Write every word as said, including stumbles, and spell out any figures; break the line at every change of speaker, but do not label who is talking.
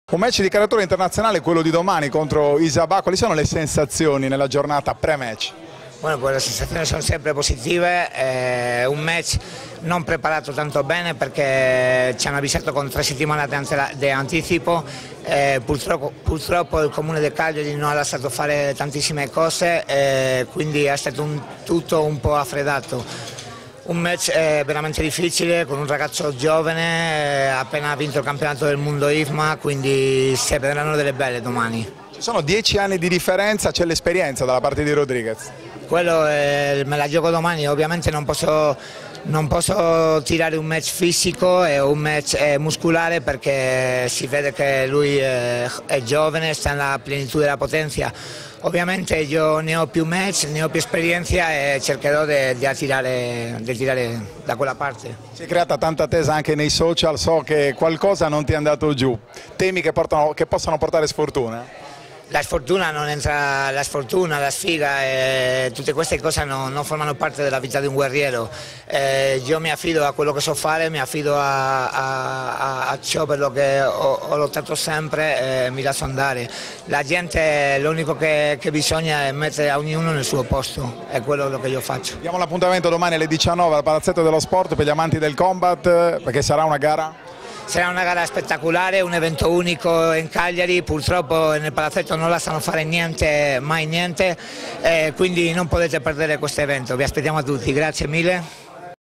Un match di caratura internazionale, quello di domani contro Isabà. Quali sono le sensazioni nella giornata pre-match?
Bueno, pues le sensazioni sono sempre positive, è un match non preparato tanto bene perché ci hanno avvisato con tre settimane di anticipo, eh, purtroppo, purtroppo il comune di Cagliari non ha lasciato fare tantissime cose, eh, quindi è stato un, tutto un po' affreddato. Un match eh, veramente difficile con un ragazzo giovane, eh, appena vinto il campionato del mondo I F M A, quindi si vedranno delle belle domani.
Ci sono dieci anni di differenza, c'è l'esperienza dalla parte di Rodriguez.
Quello eh, me la gioco domani, ovviamente non posso, non posso tirare un match fisico e un match eh, muscolare perché si vede che lui eh, è giovane, sta nella plenitudine della potenza. Ovviamente io ne ho più match, ne ho più esperienza e cercherò di tirare, tirare da quella parte.
Si è creata tanta attesa anche nei social, so che qualcosa non ti è andato giù. Temi che, portano, che possano portare sfortuna?
La sfortuna non entra, la sfortuna, la sfiga, eh, tutte queste cose non, non formano parte della vita di un guerriero. Eh, io mi affido a quello che so fare, mi affido a, a, a ciò per lo che ho, ho lottato sempre e mi lascio andare. La gente, l'unico che, che bisogna è mettere a ognuno nel suo posto, è quello che io faccio.
Diamo l'appuntamento domani alle diciannove al Palazzetto dello Sport per gli amanti del combat, perché sarà una gara?
Sarà una gara spettacolare, un evento unico in Cagliari, purtroppo nel palazzetto non lasciano fare niente, mai niente, eh, quindi non potete perdere questo evento, vi aspettiamo a tutti, grazie mille.